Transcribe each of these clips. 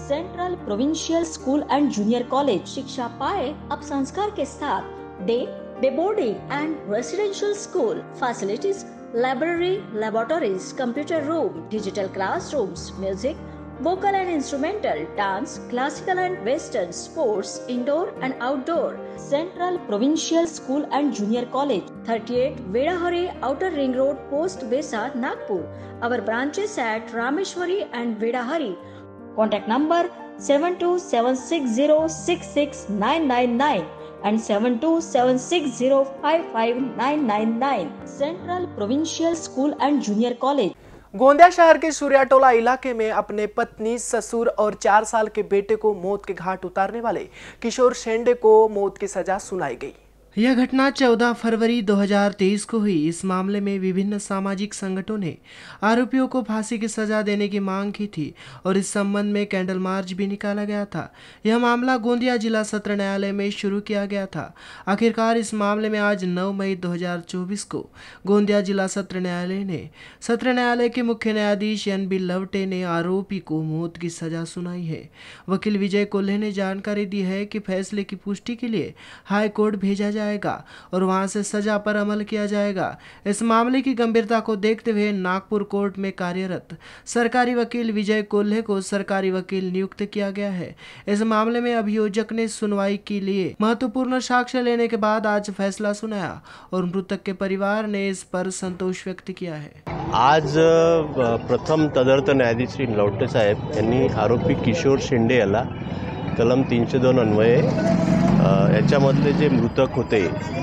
Central provincial school and junior college. शिक्षा पाए अब संस्कार के साथ। Day boarding and residential school facilities, library, laboratories, computer room, digital classrooms, music, vocal and instrumental, dance, classical and western, sports, indoor and outdoor. Central Provincial School and Junior College, 38 Vedahari, Outer Ring Road, Post Besa, Nagpur. Our branches at Rameshwari and Vedahari. Contact number 7276066999 and 7276055999. Central Provincial School and Junior College. Gondiya शहर के सूर्याटोला इलाके में अपने पत्नी, ससुर और 4 साल के बेटे को मौत के घाट उतारने वाले किशोर शेंडे को मौत की सजा सुनाई गई। यह घटना 14 फरवरी 2023 को हुई। इस मामले में विभिन्न सामाजिक संगठनों ने आरोपियों को फांसी की सजा देने की मांग की थी और इस संबंध में कैंडल मार्च भी निकाला गया था। यह मामला गोंदिया जिला सत्र न्यायालय में शुरू किया गया था। आखिरकार इस मामले में आज 9 मई 2024 को गोंदिया जिला सत्र न्यायालय के मुख्य न्यायाधीश NB लवटे ने आरोपी को मौत की सजा सुनाई है। वकील विजय कोल्हे ने जानकारी दी है कि फैसले की पुष्टि के लिए हाई कोर्ट भेजा जाएगा और वहां से सजा पर अमल किया जाएगा। इस मामले की गंभीरता को देखते हुए नागपुर कोर्ट में कार्यरत सरकारी वकील विजय कोल्हे को सरकारी वकील नियुक्त किया गया है। इस मामले में अभियोजक ने सुनवाई के लिए महत्वपूर्ण साक्ष्य लेने के बाद आज फैसला सुनाया और मृतक के परिवार ने इस पर संतोष व्यक्त किया है। आज प्रथम तदर्थ न्यायाधीश श्री लवटे साहेब यांनी आरोपी किशोर शेंडे याला कलम 302 अन्वये याच्यामधले जे मृतक होते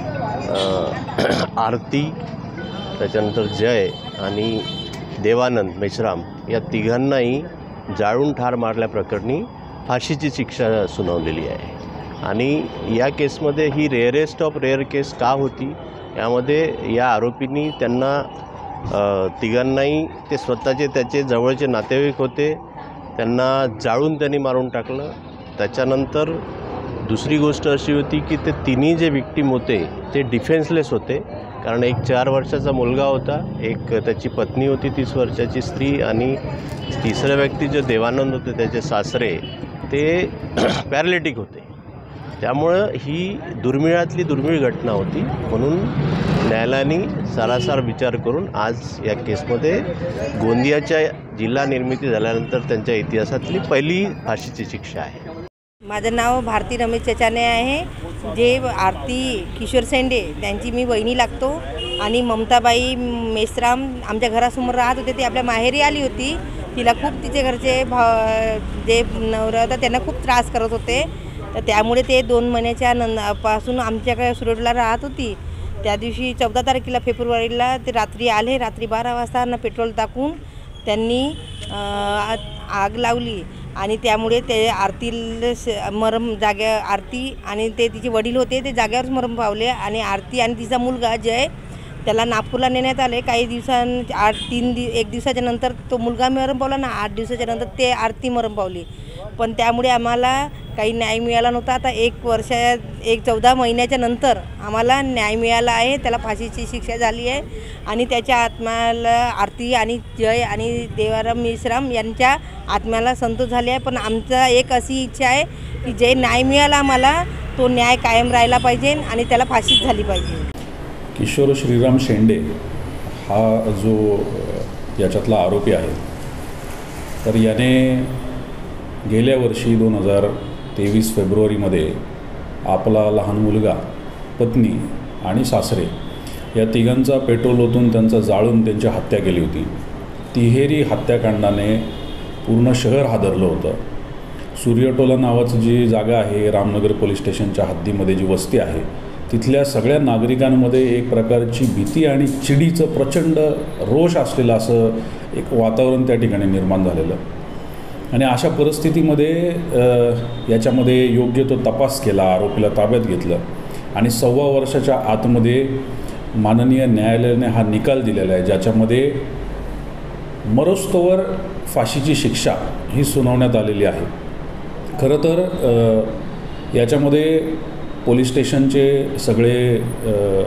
आरती, त्याच्यानंतर जय आणि देवानंद मेश्राम या तिघांनाही जाळून ठार मारल्याप्रकरणी फाशीची शिक्षा सुनावलेली आहे। आणि या केसमध्ये ही रेअरेस्ट ऑफ रेअर केस का होती, यामध्ये या आरोपींनी त्यांना तिघांनाही ते स्वतःचे त्याचे जवळचे नातेवाईक होते, त्यांना जाळून त्यांनी मारून टाकलं। त्याच्यानंतर दुसरी गोष्ट अशी होती की ते तिन्ही जे विक्टिम होते ते डिफेन्सलेस होते, कारण एक 4 वर्षाचा मुलगा होता, एक त्याची पत्नी होती 30 वर्षाची स्त्री, आणि तिसरे व्यक्ती जे देवानंद होते त्याचे सासरे ते पॅरालिटिक होते। त्यामुळे ही दुर्मिळातली दुर्मिळ घटना होती, म्हणून न्यायालयाने सारासार विचार करून आज या केसमध्ये गोंदियाच्या जिल्हा निर्मिती झाल्यानंतर त्यांच्या इतिहासातली पहिली फाशीची शिक्षा आहे। माझं नाव भारती रमेश चचाने आहे। जे आरती किशोर शेंडे त्यांची मी वहिनी लागतो आणि ममताबाई मेश्राम आमच्या घरासमोर राहत होते। ते आपल्या माहेरी आली होती। तिला खूप तिचे घरचे जे नवरा होता त्यांना खूप त्रास करत होते, तर त्यामुळे ते 2 महिन्याच्या पासून आमच्याकडे सुरतला राहत होती। त्या दिवशी 14 तारखेला फेब्रुवारीला ते रात्री आले। रात्री 12 वाजता पेट्रोल टाकून त्यांनी आग लावली आणि त्यामुळे ते आरतीला मरण जाग्या आरती आणि ते तिचे वडील होते ते जाग्यावरच मरण पावले आणि आरती आणि तिचा मुलगा जय त्याला नागपूरला नेण्यात आले। काही एक दिवसाच्या नंतर तो मुलगा मरण पावला ना, 8 दिवसाच्या नंतर ते आरती मरण पावली। पण त्यामुळे आम्हाला काही न्याय मिळाला नव्हता। आता 14 महिन्याच्या नंतर आम्हाला न्याय मिळाला आहे। त्याला फाशीची शिक्षा झाली आहे आणि त्याच्या आत्म्याला आरती आणि जय आणि देवाराम मेश्राम यांच्या आत्म्याला संतोष झाले आहे। पण आमचा एक अशी इच्छा आहे की जे न्याय मिळाला आम्हाला तो न्याय कायम राहिला पाहिजे आणि त्याला फाशीच झाली पाहिजे। किशोर श्रीराम शेंडे हा जो याच्यातला आरोपी आहे, तर याने गेल्या वर्षी 2023 फेब्रुवारीमध्ये आपला लहान मुलगा, पत्नी आणि सासरे या तिघांचा पेट्रोल ओतून त्यांचा जाळून त्यांची हत्या केली होती। तिहेरी हत्याकांडाने पूर्ण शहर हादरलं होतं। सूर्यटोला नावाची जी जागा आहे, रामनगर पोलीस स्टेशनच्या हद्दीमध्ये जी वस्ती आहे, तिथल्या सगळ्या नागरिकांमध्ये एक प्रकारची भीती आणि चिडीचं प्रचंड रोष असलेलं असं एक वातावरण त्या ठिकाणी निर्माण झालेलं। आणि अशा परिस्थितीमध्ये याच्यामध्ये योग्य तो तपास केला, आरोपीला ताब्यात घेतलं आणि 1.25 वर्षाच्या आतमध्ये माननीय न्यायालयाने हा निकाल दिलेला आहे, ज्याच्यामध्ये मरोस्तवर फाशीची शिक्षा ही सुनावण्यात आलेली आहे। खरं तर याच्यामध्ये पोलीस स्टेशनचे सगळे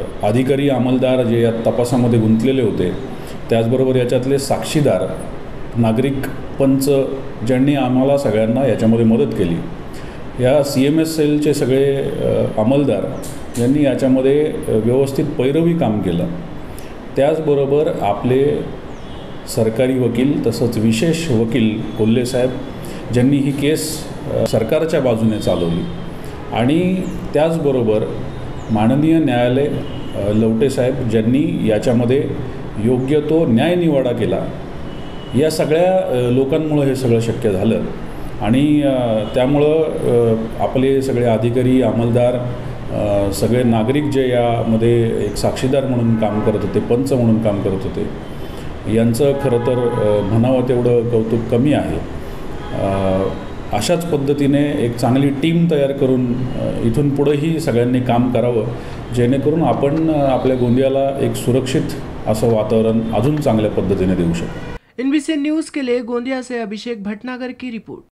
अधिकारी, अंमलदार जे या तपासामध्ये गुंतलेले होते, त्याचबरोबर याच्यातले साक्षीदार नागरिक पंच ज्यांनी आम्हाला सगळ्यांना याच्यामध्ये मदत केली. या CMSLचे सगळे अंमलदार यांनी याच्यामध्ये व्यवस्थित पैरवी काम केलं. त्याचबरोबर आपले सरकारी वकील तसंच विशेष वकील कोल्हे साहेब ज्यांनी ही केस सरकारच्या बाजूने चालवली आणि त्याचबरोबर माननीय न्यायालय लवटे साहेब ज्यांनी याच्यामध्ये योग्य तो न्यायनिवाडा केला. या सगळ्या लोकांमुळं हे सगळं शक्य झालं आणि त्यामुळं आपले सगळे अधिकारी अंमलदार सगळे नागरिक जे यामध्ये एक साक्षीदार म्हणून काम करत होते, पंच म्हणून काम करत होते, यांचं खरं तर म्हणावं तेवढं कौतुक कमी आहे. अशाच पद्धतीने एक चांगली टीम तयार करून इथून पुढेही सगळ्यांनी काम करावं, जेणेकरून आपण आपल्या गोंदियाला एक सुरक्षित असं वातावरण अजून चांगल्या पद्धतीने देऊ शकू. NBCN न्यूज़ के लिए गोंदिया से अभिषेक भटनागर की रिपोर्ट.